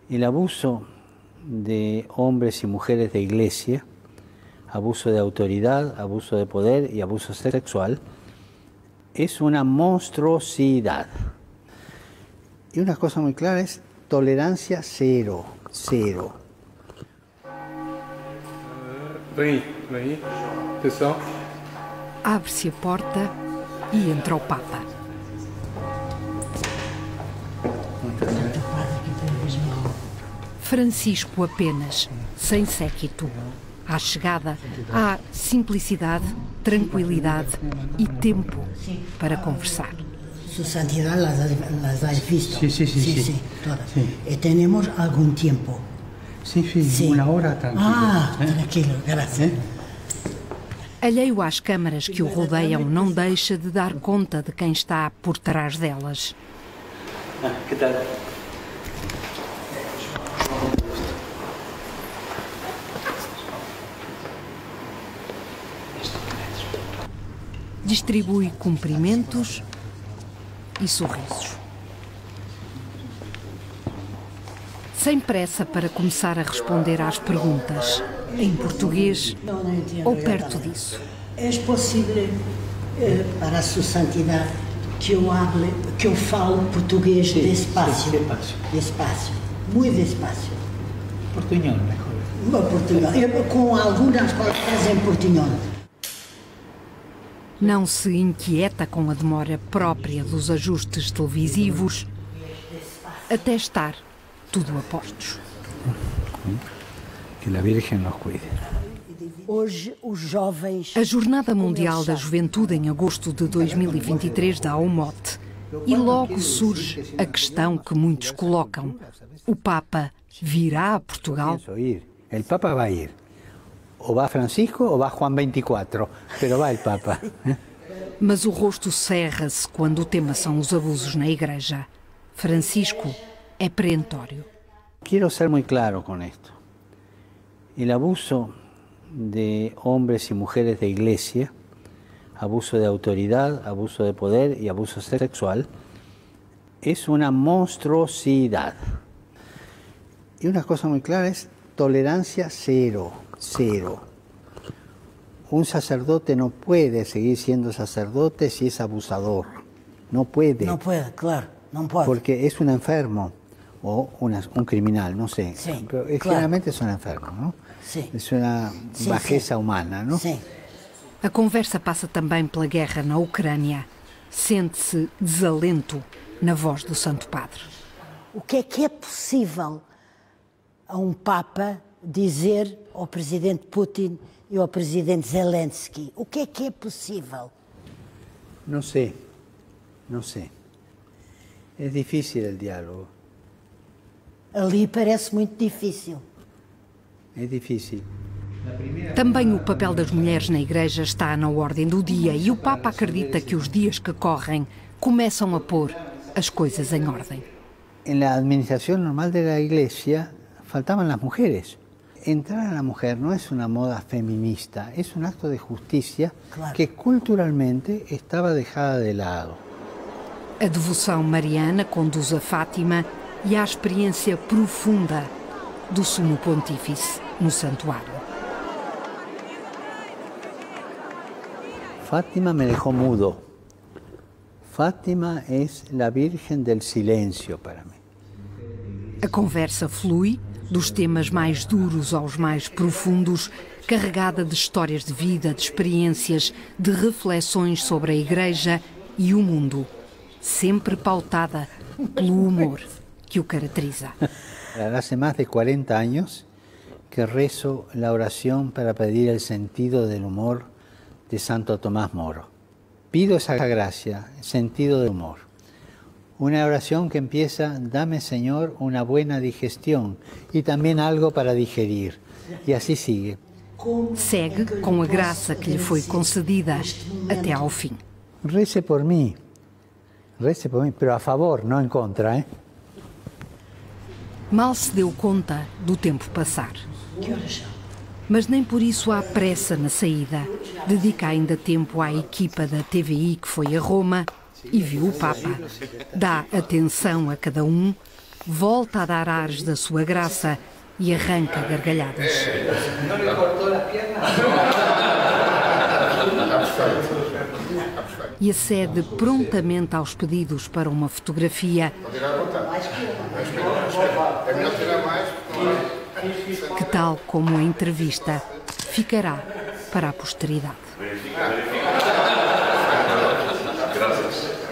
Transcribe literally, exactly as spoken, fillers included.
El abuso de hombres y mujeres de iglesia, abuso de autoridad, abuso de poder y abuso sexual, es una monstruosidad. Y una cosa muy clara es tolerancia cero, cero. Vem, vem, pessoal. Abre-se a porta e entra o Papa. Francisco apenas, sem séquito. À chegada, há simplicidade, tranquilidade e tempo para conversar. Su santidad las, las has visto. Sí, sí, sí. Sí, sí. sí, todas. Sí. Y tenemos algún tiempo. Sí, sí, Sí. una hora tranquilo. Ah, ¿eh? tranquilo, gracias. ¿Eh? Alheio às câmaras que o rodeiam, não deixa de dar conta de quem está por trás delas. Ah, ¿qué tal? Distribui cumprimentos e sorrisos. Sem pressa para começar a responder às perguntas, em português ou perto disso. É possível eh, para Sua Santidade que eu hable, que eu falo português Sí, despacio? sí, despacio. Despacio, muito despacio. Portuñol, mejor. No, portuñol. Eu, com algumas palavras em portuñol. Não se inquieta com a demora própria dos ajustes televisivos, até estar tudo a postos. Que a Virgem nos cuide. Hoje os jovens... A Jornada Mundial da Juventude em agosto de dois mil e vinte e três dá um mote. E logo surge a questão que muitos colocam. O Papa virá a Portugal? O Papa vai ir. Ou vai Francisco ou vai Juan veinticuatro, pero vai o Papa. Mas o rosto cerra-se quando o tema são os abusos na Igreja. Francisco é perentório. Quiero ser muy claro con esto. El abuso de hombres y mujeres de iglesia, abuso de autoridad, abuso de poder y abuso sexual, es una monstruosidad. Y una cosa muy clara es tolerancia cero, cero. Un sacerdote no puede seguir siendo sacerdote si es abusador. No puede. Não pode, claro, não pode. Porque es un enfermo o una, un criminal, no sé. Sí, Pero es, claro. generalmente es un enfermo, ¿no? Sí. Es una Sí, bajeza sí. humana, ¿no? Sim. A conversa passa também pela guerra na Ucrânia. Sente-se desalento na voz do Santo Padre. O que é que é possível a um Papa dizer ao Presidente Putin e ao Presidente Zelensky? O que é que é possível? No sé, no sé. Es difícil el diálogo, Ali parece muito difícil. es difícil. Também o papel das mulheres na Igreja está na ordem do dia e o Papa acredita que os dias que correm começam a pôr as coisas em ordem. En la administración normal de la Iglesia faltaban las mujeres. Entrar a la mujer no es una moda feminista, es un acto de justicia Claro. que culturalmente estaba dejada de lado. A devoção mariana conduz a Fátima e à experiência profunda do Sumo Pontífice no santuário. Fátima me dejó mudo. Fátima es la Virgen del silencio para mí. A conversa flui, dos temas mais duros aos mais profundos, carregada de histórias de vida, de experiências, de reflexões sobre a Igreja e o mundo, sempre pautada pelo humor que o caracteriza. Hace más de cuarenta años que rezo la oración para pedir el sentido del humor de Santo Tomás Moro. Pido esa gracia, sentido del humor. Una oración que empieza, dame Señor una buena digestión y también algo para digerir. Y así sigue. Segue com a graça que lhe foi concedida até ao fim. Rece por mí, rece por mí, pero a favor, no en contra, ¿eh? Mal se deu conta do tempo passar. Que horas são? Mas nem por isso há pressa na saída. Dedica ainda tempo à equipa da T V I que foi a Roma e viu o Papa. Dá atenção a cada um, volta a dar ares da sua graça e arranca gargalhadas. E acede prontamente aos pedidos para uma fotografia que, tal como a entrevista, ficará para a posteridade. Gracias.